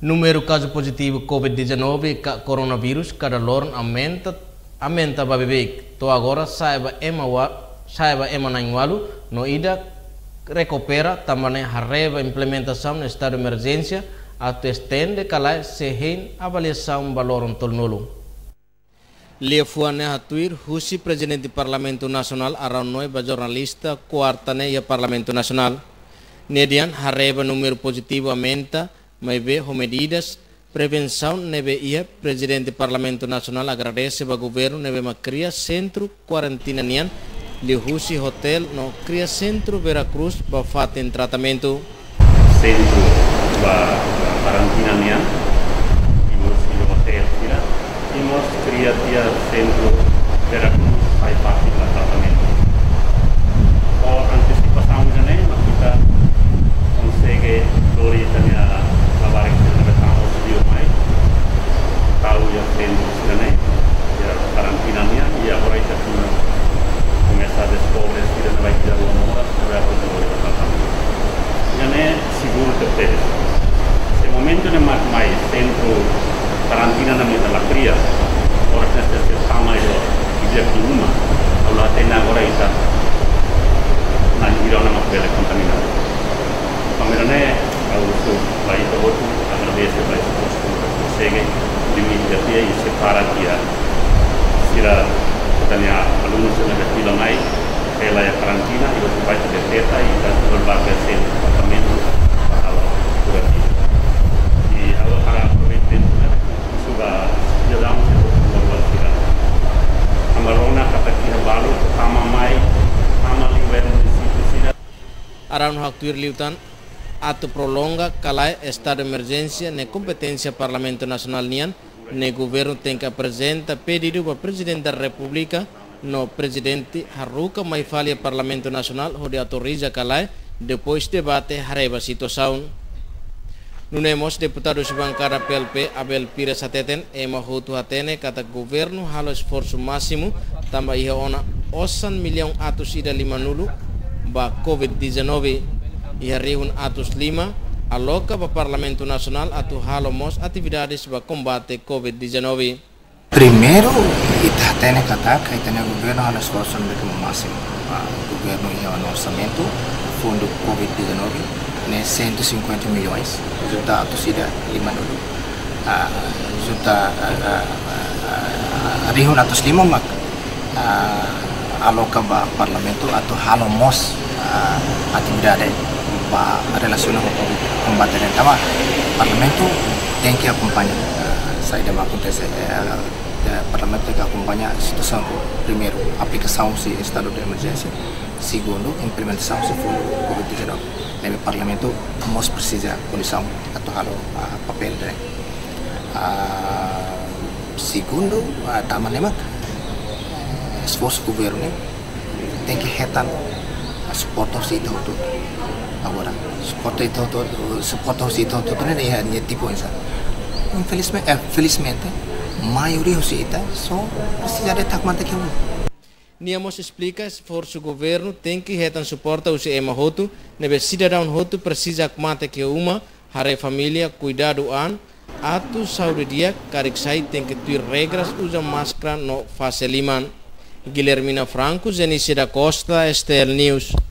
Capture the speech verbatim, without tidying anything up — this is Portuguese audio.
Número caso positivo Covid dezenove, coronavírus, cada lorn aumenta, aumenta babebek. To agora saiba ema saiba ema naingwalu, no ida recupera também harreva implementação no estado de emergência, até estende calai sehen avaliação valor tolnolo. Lefuane hatuir husi presidente do Parlamento Nacional around noi ba jornalista quartane ya Parlamento Nacional. Nedian harreva número positivo aumenta, mas ve medidas prevenção neve ia presidente do Parlamento Nacional agradece ba governo neve ma cria centro quarentena nian li husi hotel no cria centro Veracruz ba faten tratamento centro ba quarentena nian e o hotel tira e nós cria dia centro Veracruz faz parte do tratamento. Por antecipação já nem kita consegue dori tanya labar que não estamos dia mais tahu ya centro já nem ya quarentena nian e agora está começa a descobrir que não vai tirar uma hora para fazer o tratamento. Já nem seguro que ter. Se momento não mais mais centro quarentena na minha la cria, ora nesta semana eu ia que uma, agora tem agora está na irona mais bela contaminada. Pamerane ao sul vai para outro, agradece para esse posto que consegue limitar e separar aqui a sira tanya alunos na fila mais ela é quarentena e você vai ter teta e está levar para ser tratamento para a curativo. E agora aproveitando sudah jalan sebuah sira. Amarona kata kita balu sama mai sama liwen situ sira. Around haktuir liutan atau prolonga kalai estado de emergência na competência Parlamento Nacional nian ne governo tem que apresenta pedido para presidente da República no presidente Haruka mai falia Parlamento Nacional onde autoriza kalai depois debate hareba situação. Nunemos deputados bancada P L P Abel Pires Ateten ema hutu atene kata governo halo esforço máximo tambah ia ona osan milhão atus ida lima nulu ba Covid dezenove ia rihun atus lima aloca ba Parlamento Nacional atu halo mos atividades ba combate Covid dezenove. Primeiro, kita tene kata kaitannya governo halo esforço máximo. O governo ia no orçamento fundo Covid dezenove ne cento e cinquenta milhões, junta a torcida lima dulu, junta rihun atus lima mak aloka ba parlamento atau halo mos atividade ba relacionado com combate tama parlamento tem que acompanhar saída ma acontece parlamento tem que acompanhar a situação primeiro aplicação se estado de emergência, segundo implementação se fundo Covid dezenove. Nebe parlamento mos precisa condição atau halo uh, papel deh. Uh, segundo, uh, taman lemak esforço governo tem que retan uh, suportar si itu tuh. Agora, suportar itu tuh, suportar si itu tuh ini ya ni tipo insan. Infelizmente, eh, felizmente, maioria si itu so precisa de tak mantap kamu. Niamos explica esforço governo tem que retan suporta o ema hotu nebe cidadão hotu precisa mate que uma hare família cuidado an atu saúde dia karik sai tem que ter regras usa máscara no fase liman. Guilhermina Franco, Zenice da Costa, Estel News.